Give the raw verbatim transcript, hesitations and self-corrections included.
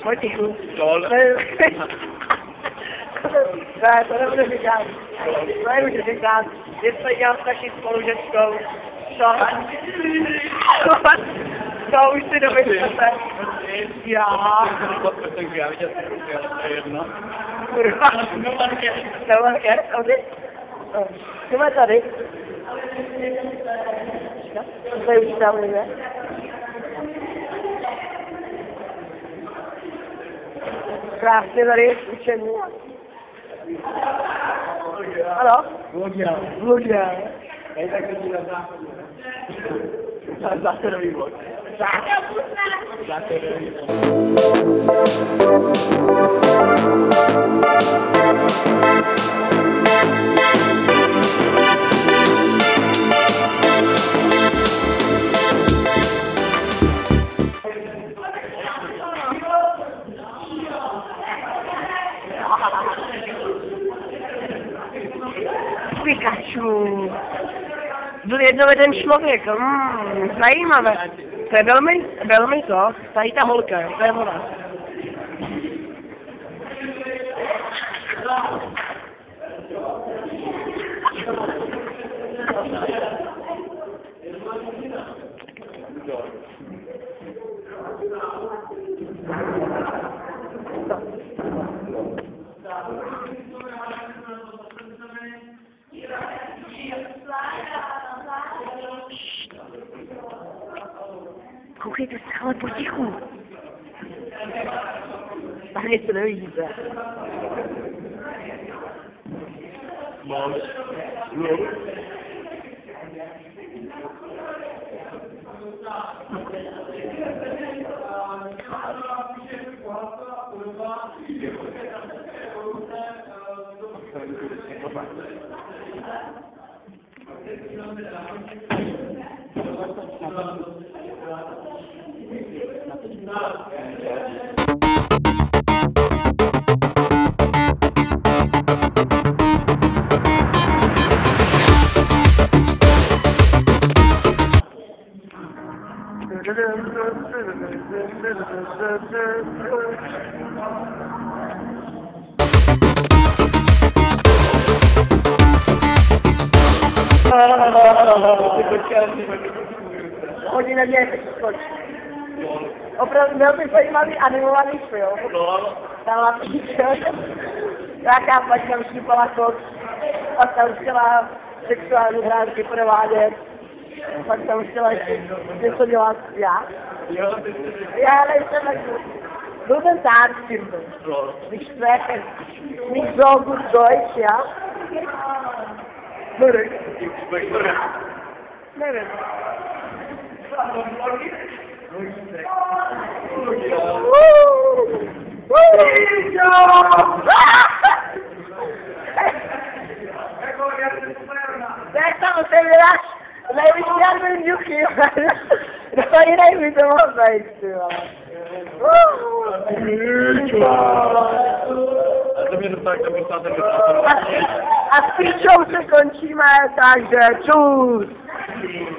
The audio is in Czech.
Potichu. Dol. Ne, to nebudu říkat. To nebudu říkat. Něco dělám s naší spolužečkou. Co? To už si domyslete. Já. Tak já viděl, to je jedno. Kurva. No marker, tady. Co má tady? To je už tam, ne? Krásně tady učení. Ano? Vlogia. Vlogia. Hej, tak to ti na záchodě. Záchodový vlog. Záchodový vlog. Pikachu. Byl jednoveden člověk, mm, zajímavé. To je velmi, velmi to, tady ta holka, jo, to je ona. Koukejte se, ale potichu. Tam něco nevidíte. Mám. No. Hodina mě skočí. Opravdu byl by zajímavý animovaný film. Tam má píčel. Nějaká pač tam štípala koc. Pak tam chtěla sexuální hránky provádět. Pak tam chtěla něco dělat. Já? Já nejsem tak... Byl ten Tarnfilm. Nicht sprechen. Nicht so gut Deutsch, ja? Nevím. Nevím. Tak tam otevíráš nejvyšší armeniuky. No jinak by to mohlo zajít, ty vole. A to mě dostal, jak to dostal ten A s píčou se končíme, takže čus.